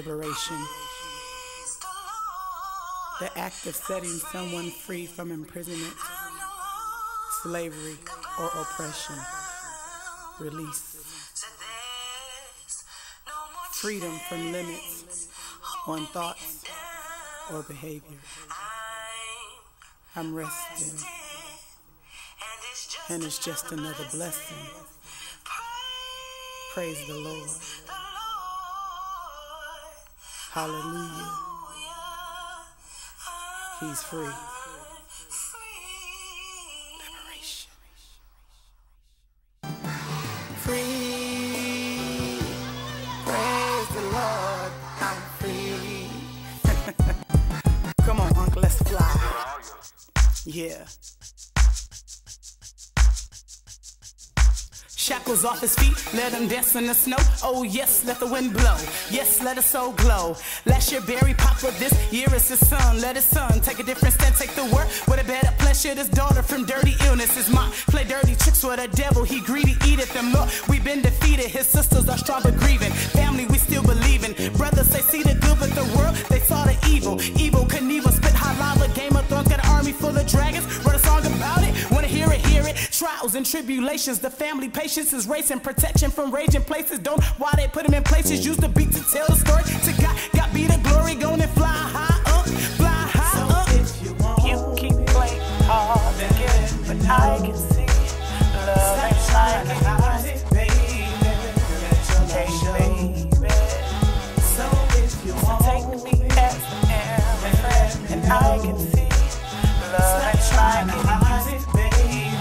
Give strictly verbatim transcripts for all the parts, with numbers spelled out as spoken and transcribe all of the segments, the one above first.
liberation. The act of setting someone free from imprisonment, slavery, or oppression. Release. Freedom from limits on thoughts or behavior. I'm resting, and it's just another blessing. Praise the Lord. Hallelujah. He's free. Liberation. Free. Praise the Lord. I'm free. Come on, Uncle, let's fly. Yeah. Shackles off his feet, let him dance in the snow. Oh yes, let the wind blow. Yes, let his soul glow. Last year Barry Papa, this year it's his son. Let his son take a different stand, take the word with a better pleasure. This daughter from dirty illness is mine. Play dirty tricks with the devil, he greedy, eateth them up. We've been defeated, his sisters are strong but grieving. Family, we still believing. Brothers, they see the good but the world, they saw the evil. Evil Knievel, spit high lava, Game of Thrones, got an army full of dragons. Wrote a song about it, wanna hear it, hear it. Trials and tribulations, the family patience is racing. Protection from raging places, don't why they put them in places. Use the beat to tell the story. To God, God be the glory, gonna fly high up, fly high so up. If you want, you keep playing hard to get it, but I can see love ain't like it, hide it, baby. Hey, baby. So if you want, take me as I am, a friend, and I can see love ain't like it, hide it, baby.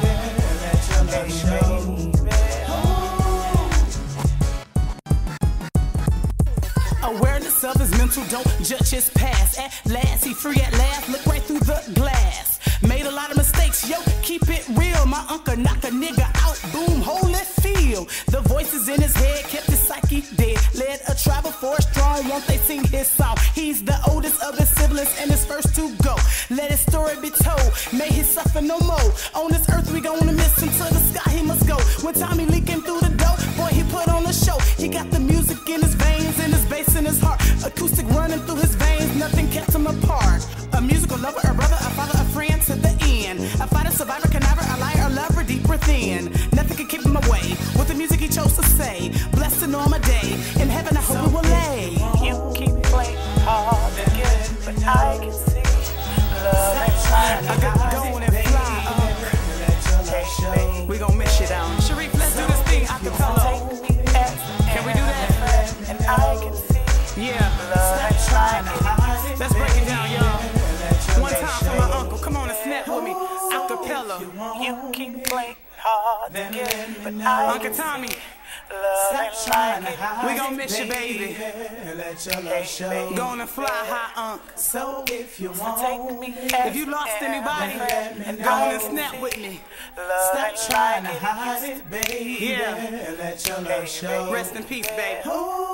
Awareness of his mental, don't judge his past. At last, he free at last, look right through the glass. Made a lot of mistakes, yo, keep it real. My uncle knock a nigga out, boom, whole left field. The voices in his head kept his psyche dead. Led a tribe of four strong, won't they sing his song? He's the oldest of his siblings and his first to go. Let his story be told, may he suffer no more. On this earth we gonna miss him, to the sky he must go. When Tommy leaking through the door, boy he put on a show. He got the music in his veins and his bass in his heart. Acoustic running through his veins, nothing kept him apart. A musical lover, a brother, a father, a friend to the end. A fighter, survivor, conniver, a liar, a lover, deep within. Nothing can keep him away with the music he chose to say. Blessed and on my day, in heaven I hope so we will lay. You keep playing hard to get it, but I can see love ain't trying to I got going and fly up. We gon' miss you down. Sharif, let's do this thing acapella. Can we do that? And I can see yeah. Love ain't trying to hide it. Let's break it down, y'all. One time for my uncle. Come on and snap with me. Acapella. You keep playing hard to get it, but I Uncle Tommy. Love ain't trying to hide it. We gon' miss you, baby. Let your love show. Gonna fly high, Unc. So if you want, take me. If you lost anybody, go on and snap with me. Stop trying to hide it, baby. Yeah. Let your love show. Rest in peace, baby.